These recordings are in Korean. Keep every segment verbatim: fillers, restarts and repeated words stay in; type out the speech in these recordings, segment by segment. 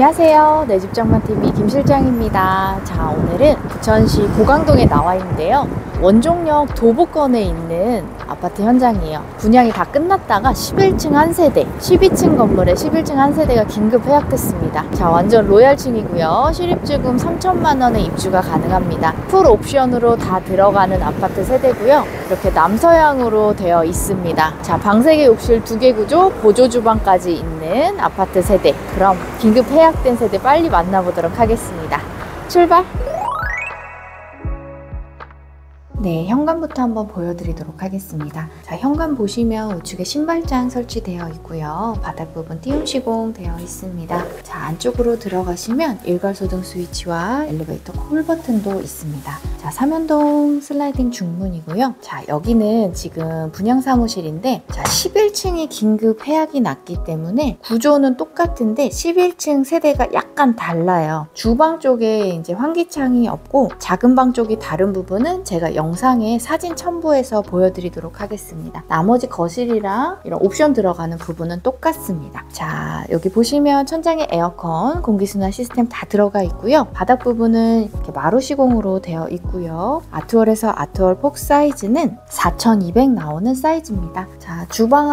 안녕하세요. 내 집 장만티비 김 실장입니다. 자, 오늘은 부천시 고강동에 나와 있는데요. 원종역 도보권에 있는 아파트 현장이에요. 분양이 다 끝났다가 십일 층 한 세대, 십이 층 건물에 십일 층 한 세대가 긴급 해약됐습니다. 자, 완전 로얄층이고요. 실입주금 삼천만 원에 입주가 가능합니다. 풀 옵션으로 다 들어가는 아파트 세대고요. 이렇게 남서향으로 되어 있습니다. 자, 방세개 욕실 두 개 구조, 보조 주방까지 있는 아파트 세대. 그럼 긴급 해약된 세대 빨리 만나보도록 하겠습니다. 출발! 네, 현관부터 한번 보여드리도록 하겠습니다. 자, 현관 보시면 우측에 신발장 설치되어 있고요. 바닥 부분 띄움 시공 되어 있습니다. 자, 안쪽으로 들어가시면 일괄소등 스위치와 엘리베이터 콜 버튼도 있습니다. 자, 삼연동 슬라이딩 중문이고요. 자, 여기는 지금 분양 사무실인데, 자, 십일 층이 긴급 해약이 났기 때문에 구조는 똑같은데 십일 층 세대가 약간 달라요. 주방 쪽에 이제 환기창이 없고 작은 방 쪽이 다른 부분은 제가 영 영상에 사진 첨부해서 보여드리도록 하겠습니다. 나머지 거실이랑 이런 옵션 들어가는 부분은 똑같습니다. 자, 여기 보시면 천장에 에어컨, 공기순환 시스템 다 들어가 있고요. 바닥 부분은 이렇게 마루 시공으로 되어 있고요. 아트월에서 아트월 폭 사이즈는 사천이백 나오는 사이즈입니다. 자,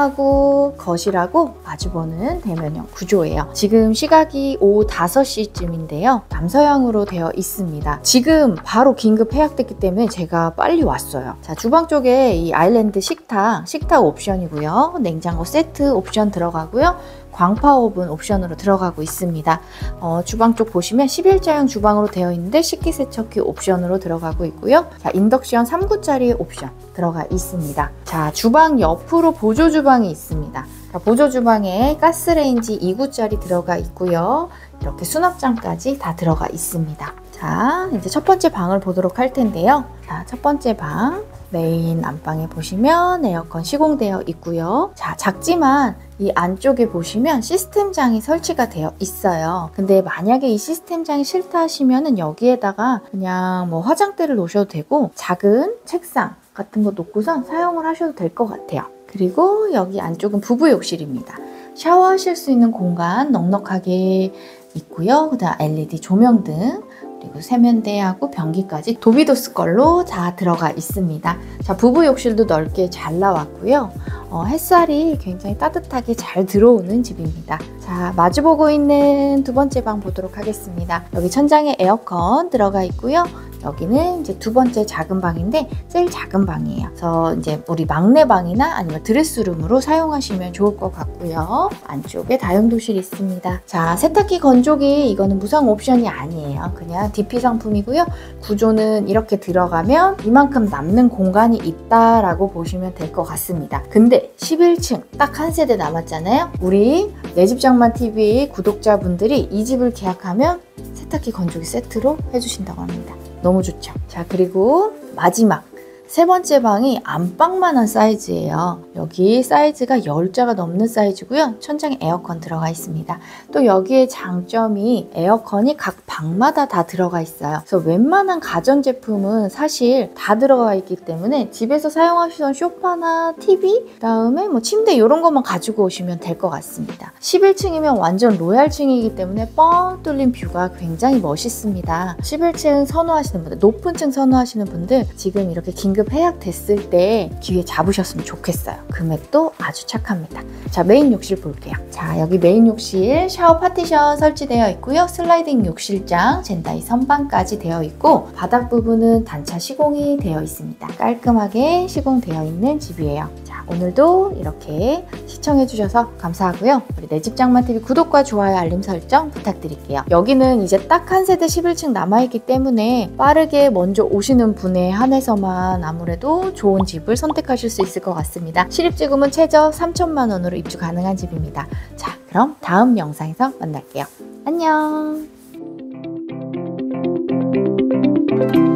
주방하고 거실하고 마주보는 대면형 구조예요. 지금 시각이 오후 다섯 시쯤인데요. 남서향으로 되어 있습니다. 지금 바로 긴급 해약됐기 때문에 제가 빨리 왔어요. 자, 주방 쪽에 이 아일랜드 식탁, 식탁 옵션이고요. 냉장고 세트 옵션 들어가고요. 광파 오븐 옵션으로 들어가고 있습니다. 어, 주방 쪽 보시면 십일 자형 주방으로 되어 있는데 식기세척기 옵션으로 들어가고 있고요. 자, 인덕션 삼 구짜리 옵션 들어가 있습니다. 자, 주방 옆으로 보조 주방이 있습니다. 자, 보조 주방에 가스레인지 이 구짜리 들어가 있고요. 이렇게 수납장까지 다 들어가 있습니다. 자, 이제 첫 번째 방을 보도록 할 텐데요. 자, 첫 번째 방 메인 안방에 보시면 에어컨 시공되어 있고요. 자, 작지만 이 안쪽에 보시면 시스템장이 설치가 되어 있어요. 근데 만약에 이 시스템장이 싫다 하시면은 여기에다가 그냥 뭐 화장대를 놓으셔도 되고 작은 책상 같은 거 놓고선 사용을 하셔도 될 것 같아요. 그리고 여기 안쪽은 부부 욕실입니다. 샤워하실 수 있는 공간 넉넉하게 있고요. 그다음 엘이디 조명 등, 그리고 세면대하고 변기까지 도비도스 걸로 다 들어가 있습니다. 자, 부부 욕실도 넓게 잘 나왔고요. 어, 햇살이 굉장히 따뜻하게 잘 들어오는 집입니다. 자, 마주보고 있는 두 번째 방 보도록 하겠습니다. 여기 천장에 에어컨 들어가 있고요. 여기는 이제 두 번째 작은 방인데 제일 작은 방이에요. 그래서 이제 우리 막내 방이나 아니면 드레스룸으로 사용하시면 좋을 것 같고요. 안쪽에 다용도실이 있습니다. 자, 세탁기 건조기 이거는 무상 옵션이 아니에요. 그냥 디피 상품이고요. 구조는 이렇게 들어가면 이만큼 남는 공간이 있다라고 보시면 될 것 같습니다. 근데 십일 층 딱 한 세대 남았잖아요. 우리 내 집 장만 티비 구독자분들이 이 집을 계약하면 세탁기 건조기 세트로 해주신다고 합니다. 너무 좋죠. 자, 그리고 마지막 세 번째 방이 안방만한 사이즈예요. 여기 사이즈가 십 자가 넘는 사이즈고요. 천장에 에어컨 들어가 있습니다. 또 여기에 장점이 에어컨이 각 방마다 다 들어가 있어요. 그래서 웬만한 가전제품은 사실 다 들어가 있기 때문에 집에서 사용하시던 소파나 티비, 그다음에 뭐 침대 이런 것만 가지고 오시면 될 것 같습니다. 십일 층이면 완전 로얄층이기 때문에 뻥 뚫린 뷰가 굉장히 멋있습니다. 십일 층 선호하시는 분들, 높은 층 선호하시는 분들 지금 이렇게 긴급 해약됐을 때 기회 잡으셨으면 좋겠어요. 금액도 아주 착합니다. 자, 메인 욕실 볼게요. 자, 여기 메인 욕실 샤워 파티션 설치되어 있고요. 슬라이딩 욕실장, 젠다이 선반까지 되어 있고 바닥 부분은 단차 시공이 되어 있습니다. 깔끔하게 시공되어 있는 집이에요. 자, 오늘도 이렇게 시청해주셔서 감사하고요. 우리 내 집 장만 티비 구독과 좋아요, 알림 설정 부탁드릴게요. 여기는 이제 딱 한 세대 십일 층 남아있기 때문에 빠르게 먼저 오시는 분에 한해서만 아무래도 좋은 집을 선택하실 수 있을 것 같습니다. 실입주금은 최저 삼천만 원으로 입주 가능한 집입니다. 자, 그럼 다음 영상에서 만날게요. 안녕!